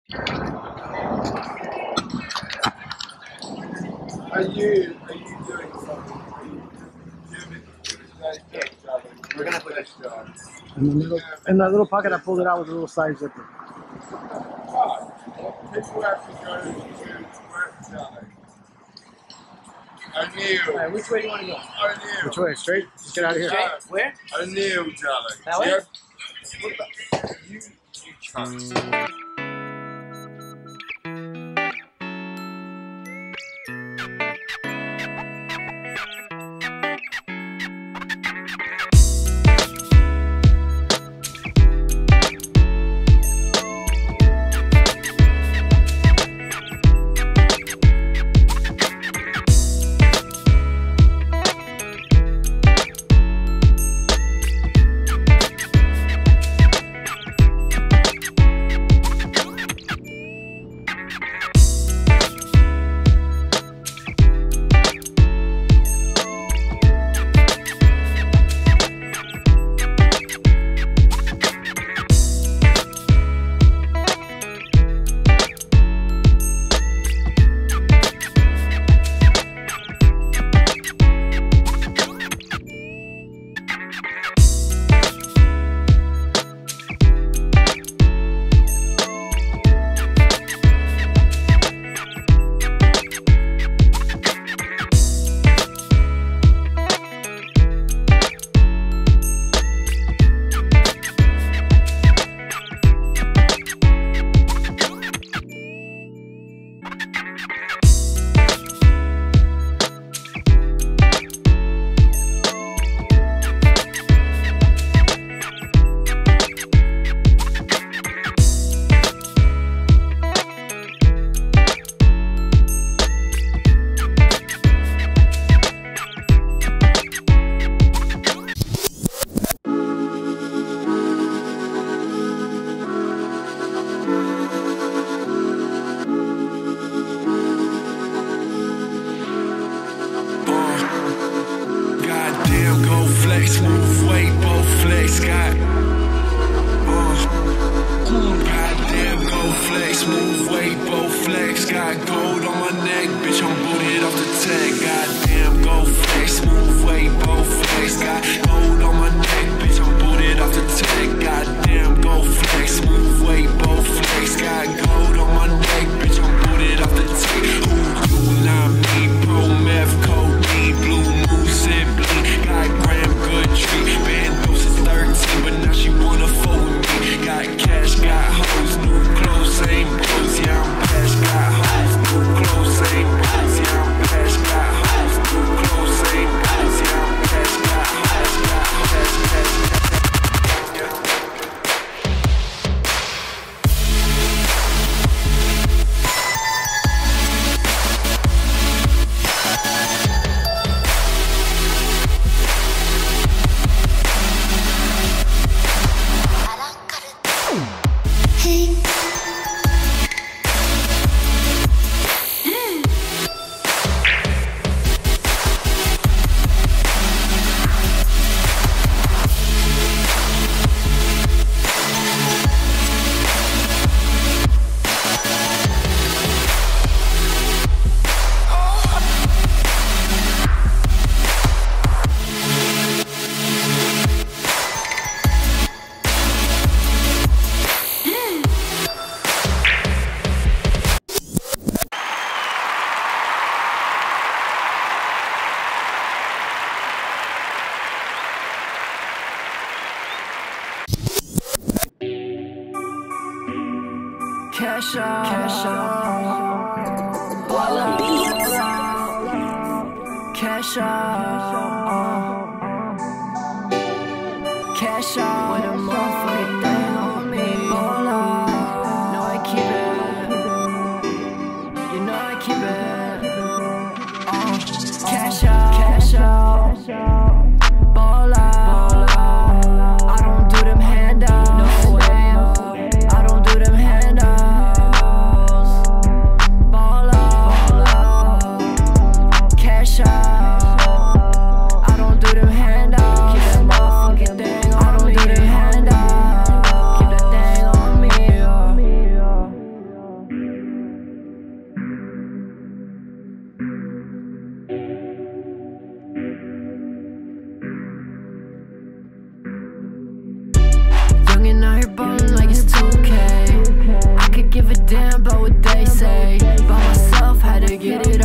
Are you doing something? We're gonna put this job. In that little pocket, I pulled it out with a little side zipper. People have to go to work, Charlie. O'Neill. Right, which way do you want to go? O'Neill. Which way? Straight? Let's get out of here. Straight? Where? O'Neill, Charlie. That way? You chunks. Move weight, both flex, got goddamn go flex, move weight, both flex, got gold on my neck, bitch, I'm booted off the tech. Goddamn go flex, move weight, both flex, got gold on my neck, bitch, I'm booted off the tech. Goddamn go flex, move weight, both flex, got gold on my neck, bitch, I'm booted off the tech. Who you, not me, bro, meth, codeine, blue moon, sibling, got gram, good tree, band doses 13, but now she wanna fuck with me. Got cash, got hoes, new clothes, ain't bros, yeah, I'm cash, got hoes, new clothes, ain't bros, yeah, I'm cash, got hoes, new clothes, ain't bros, yeah, I'm cash, got hoes, cash. Cash out, cash out, cash out, cash out. When a motherfucking thing on me, hold up. Know I keep it, you know I keep it. Cash out, cash out, ball out. I don't do them handouts, no way. I don't do them handouts. I don't do them handouts. Keep that motherfucking thing on me. I don't do them handouts. Get it